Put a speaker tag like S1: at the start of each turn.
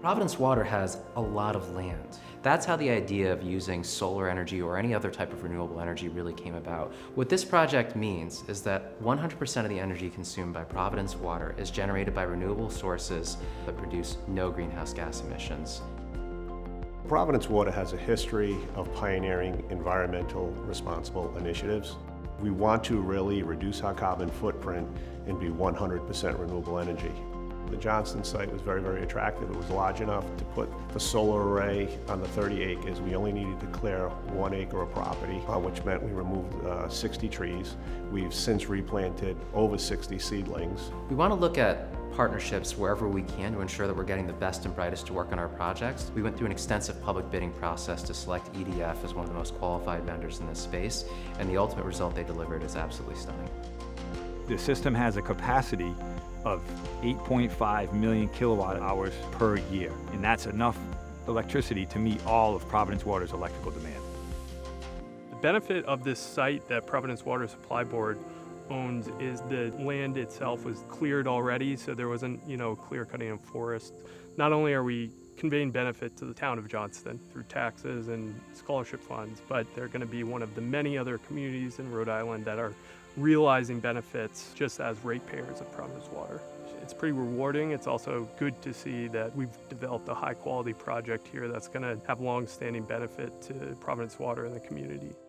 S1: Providence Water has a lot of land. That's how the idea of using solar energy or any other type of renewable energy really came about. What this project means is that 100% of the energy consumed by Providence Water is generated by renewable sources that produce no greenhouse gas emissions.
S2: Providence Water has a history of pioneering environmental responsible initiatives. We want to really reduce our carbon footprint and be 100% renewable energy. The Johnston site was very, very attractive. It was large enough to put the solar array on the 30 acres. We only needed to clear 1 acre of property, which meant we removed 60 trees. We've since replanted over 60 seedlings.
S1: We want to look at partnerships wherever we can to ensure that we're getting the best and brightest to work on our projects. We went through an extensive public bidding process to select EDF as one of the most qualified vendors in this space, and the ultimate result they delivered is absolutely stunning.
S3: The system has a capacity of 8.5 million kilowatt hours per year, and that's enough electricity to meet all of Providence Water's electrical demand.
S4: The benefit of this site that Providence Water Supply Board owns is the land itself was cleared already, so there wasn't, clear cutting of forest. Not only are we conveying benefit to the town of Johnston through taxes and scholarship funds, but they're going to be one of the many other communities in Rhode Island that are realizing benefits just as ratepayers of Providence Water. It's pretty rewarding. It's also good to see that we've developed a high quality project here that's going to have long-standing benefit to Providence Water and the community.